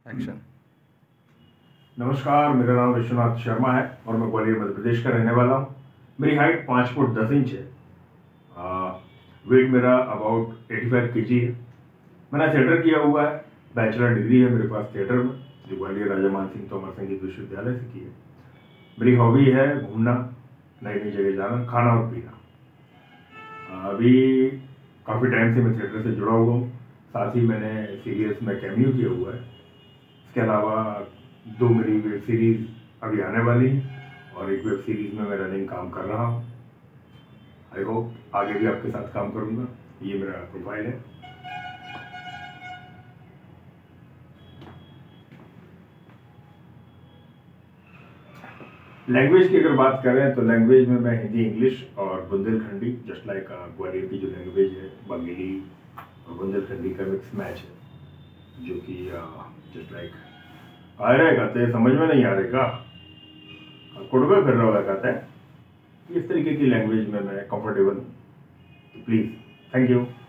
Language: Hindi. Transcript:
एक्शन। नमस्कार, मेरा नाम विश्वनाथ शर्मा है और मैं ग्वालियर मध्य प्रदेश का रहने वाला हूँ। मेरी हाइट 5 फुट 10 इंच है। वेट मेरा अबाउट 85 kg है। मैंने थिएटर किया हुआ है, बैचलर डिग्री है मेरे पास थिएटर में, जो ग्वालियर राजा मानसिंह तोमर संगीत विश्वविद्यालय से की है। मेरी हॉबी है घूमना, नई नई जगह जाना, खाना और पीना। अभी काफ़ी टाइम से मैं थिएटर से जुड़ा हुआ हूँ। साथ ही मैंने सीरियल्स में कैमियो किया हुआ है। इसके अलावा 2 मेरी वेब सीरीज अभी आने वाली है और एक वेब सीरीज में मैं रनिंग काम कर रहा हूँ। आई होप आगे भी आपके साथ काम करूँगा। ये मेरा प्रोफाइल है। लैंग्वेज की अगर बात करें तो लैंग्वेज में मैं हिंदी, इंग्लिश और बुंदेलखंडी, जस्ट लाइक ग्वालियर की जो लैंग्वेज है बघेली और बुंदेलखंडी का मिक्स मैच है, जो कि जस्ट लाइक आ रहे कहते समझ में नहीं आ रहे का कुड़बे फिर रहा कहते हैं। इस तरीके की लैंग्वेज में मैं कंफर्टेबल हूँ। Please, thank you.